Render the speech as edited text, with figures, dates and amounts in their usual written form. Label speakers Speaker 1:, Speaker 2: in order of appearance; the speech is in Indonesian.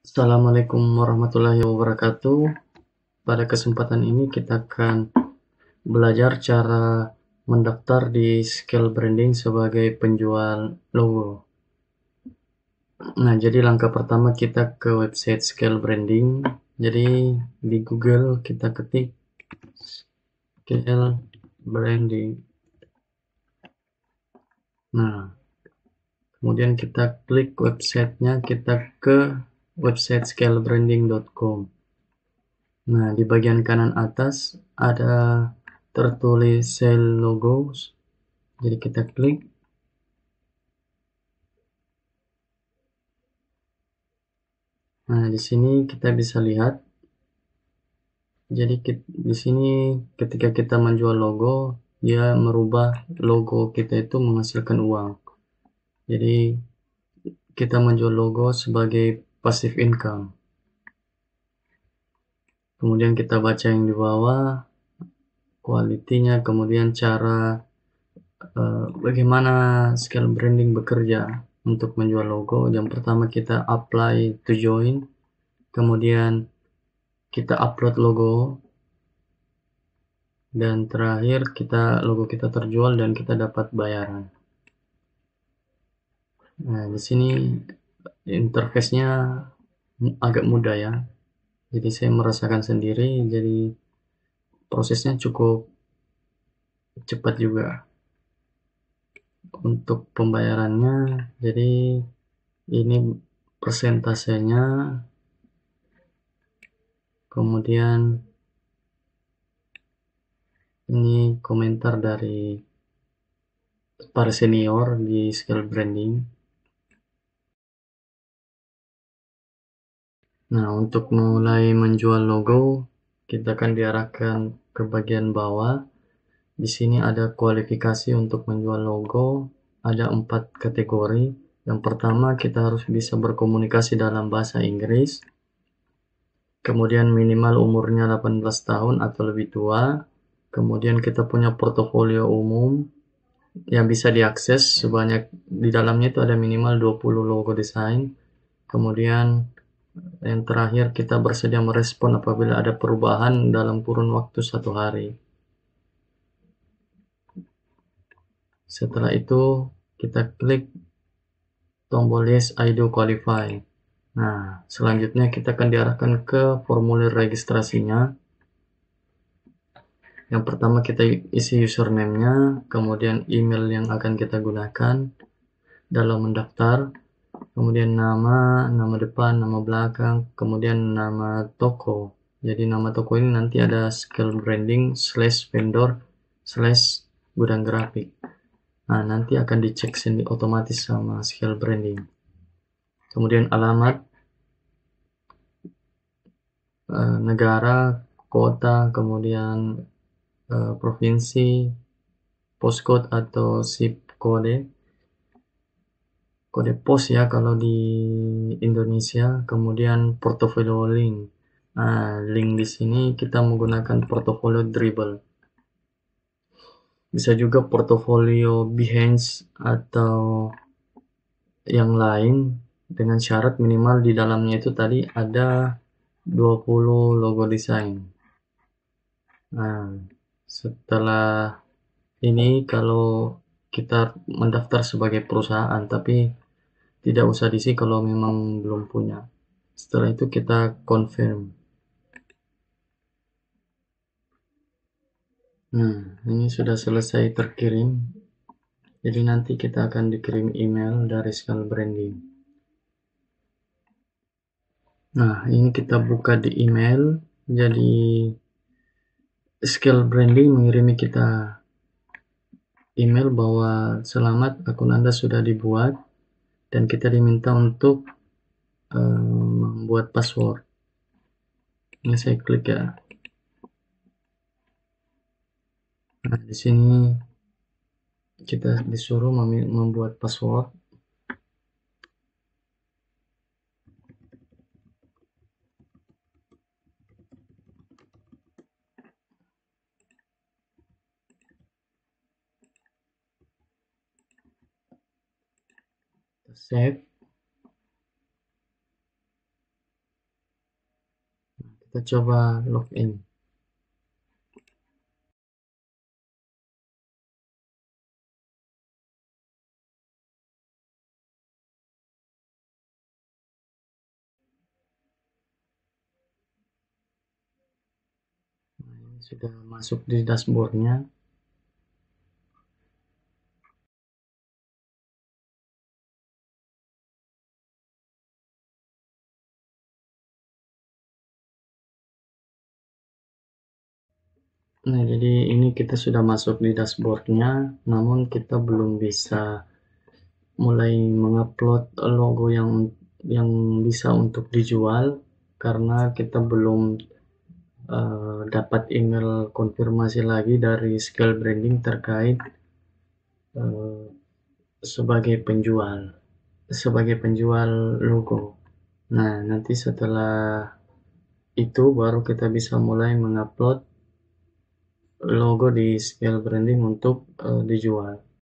Speaker 1: Assalamualaikum warahmatullahi wabarakatuh. Pada kesempatan ini kita akan belajar cara mendaftar di Scale Branding sebagai penjual logo. Nah, jadi langkah pertama kita ke website Scale Branding. Jadi di Google kita ketik Scale Branding. Nah, kemudian kita klik websitenya, kita ke website scalebranding.com. Nah, di bagian kanan atas ada tertulis Sell Logos. Jadi kita klik. Nah, di sini kita bisa lihat. Jadi di sini ketika kita menjual logo, dia merubah logo kita itu menghasilkan uang. Jadi kita menjual logo sebagai passive income. Kemudian kita baca yang di bawah, kualitinya, kemudian cara bagaimana Scale Branding bekerja untuk menjual logo. Yang pertama kita apply to join, kemudian kita upload logo, dan terakhir logo kita terjual dan kita dapat bayaran. Nah, di sini interface-nya agak mudah ya. Jadi saya merasakan sendiri, jadi prosesnya cukup cepat juga. Untuk pembayarannya, jadi ini persentasenya, kemudian ini komentar dari para senior di Scale Branding. Nah, untuk mulai menjual logo, kita akan diarahkan ke bagian bawah. Di sini ada kualifikasi untuk menjual logo, ada 4 kategori. Yang pertama, kita harus bisa berkomunikasi dalam bahasa Inggris. Kemudian minimal umurnya 18 tahun atau lebih tua. Kemudian kita punya portofolio umum yang bisa diakses sebanyak, di dalamnya itu ada minimal 20 logo desain. Kemudian yang terakhir, kita bersedia merespon apabila ada perubahan dalam kurun waktu 1 hari. Setelah itu, kita klik tombol Yes, I do qualify. Nah, selanjutnya kita akan diarahkan ke formulir registrasinya. Yang pertama kita isi username-nya, kemudian email yang akan kita gunakan dalam mendaftar, kemudian nama depan, nama belakang, kemudian nama toko. Jadi nama toko ini nanti ada Scale Branding /vendor/gudang grafik. Nah, nanti akan dicek sendiri otomatis sama Scale Branding. Kemudian alamat, negara, kota, kemudian provinsi, postcode atau zip kode pos ya kalau di Indonesia, kemudian portofolio link. Nah, link di sini kita menggunakan portofolio Dribbble. Bisa juga portofolio Behance atau yang lain, dengan syarat minimal di dalamnya itu tadi ada 20 logo desain. Nah, setelah ini kalau kita mendaftar sebagai perusahaan, tapi tidak usah diisi kalau memang belum punya. Setelah itu kita confirm. Nah, ini sudah selesai terkirim. Jadi nanti kita akan dikirim email dari Scale Branding. Nah, ini kita buka di email. Jadi Scale Branding mengirimi kita email bahwa selamat, akun Anda sudah dibuat dan kita diminta untuk membuat password. Ini saya klik ya. Nah, di sini kita disuruh membuat password. Save. Kita coba login. Nah, ini sudah masuk di dashboardnya. Nah, jadi ini kita sudah masuk di dashboardnya, namun kita belum bisa mulai mengupload logo yang bisa untuk dijual karena kita belum dapat email konfirmasi lagi dari Scale Branding terkait uh, sebagai penjual logo. Nah, nanti setelah itu baru kita bisa mulai mengupload logo di Scale Branding untuk dijual.